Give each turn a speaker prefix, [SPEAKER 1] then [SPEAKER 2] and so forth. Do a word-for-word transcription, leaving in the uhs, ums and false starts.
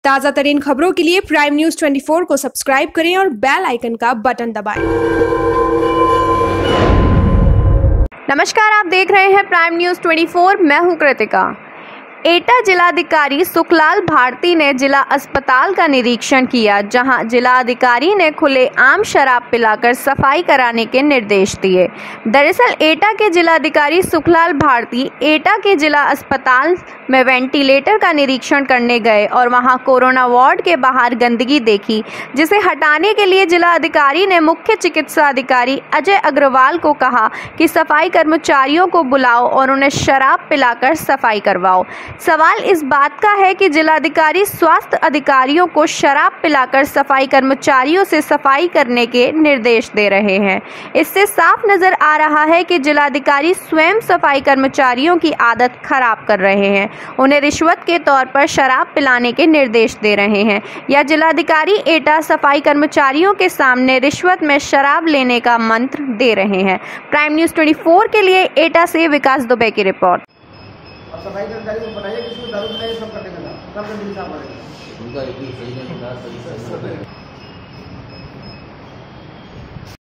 [SPEAKER 1] ताज़ा तरीन खबरों के लिए प्राइम न्यूज चौबीस को सब्सक्राइब करें और बेल आइकन का बटन दबाएं।
[SPEAKER 2] नमस्कार, आप देख रहे हैं प्राइम न्यूज चौबीस। मैं हूं कृतिका। एटा जिलाधिकारी सुखलाल भारती ने जिला अस्पताल का निरीक्षण किया, जहां जिलाधिकारी ने खुले आम शराब पिलाकर सफाई कराने के निर्देश दिए। दरअसल एटा के जिलाधिकारी सुखलाल भारती एटा के जिला अस्पताल में वेंटिलेटर का निरीक्षण करने गए और वहां कोरोना वार्ड के बाहर गंदगी देखी, जिसे हटाने के लिए जिलाधिकारी ने मुख्य चिकित्सा अधिकारी अजय अग्रवाल को कहा कि सफाई कर्मचारियों को बुलाओ और उन्हें शराब पिलाकर सफाई करवाओ। सवाल इस बात का है कि जिलाधिकारी स्वास्थ्य अधिकारियों को शराब पिलाकर सफाई कर्मचारियों से सफाई करने के निर्देश दे रहे हैं। इससे साफ नजर आ रहा है कि जिलाधिकारी स्वयं सफाई कर्मचारियों की आदत खराब कर रहे हैं, उन्हें रिश्वत के तौर पर शराब पिलाने के निर्देश दे रहे हैं, या जिलाधिकारी एटा सफाई कर्मचारियों के सामने रिश्वत में शराब लेने का मंत्र दे रहे हैं। प्राइम न्यूज चौबीस के लिए एटा से विकास दुबे की रिपोर्ट।
[SPEAKER 3] अब सफाई कर्मचारी को बनाइए, किसी को दारू पिलाइए, सब कटेगा, सब गंदगी साफ करेगा। उनका एक भी सही नहीं होगा, सही सही